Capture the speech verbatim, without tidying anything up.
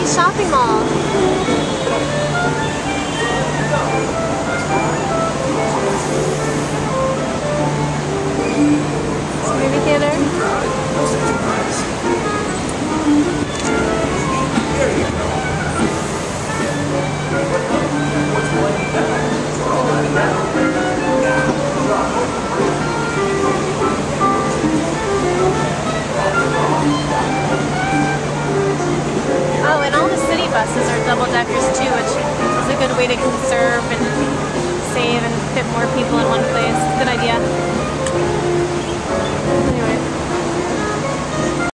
Waikiki shopping mall. It's a movie theater. Oh, and all the city buses are double-deckers too, which is a good way to conserve and save and fit more people in one place. Good idea.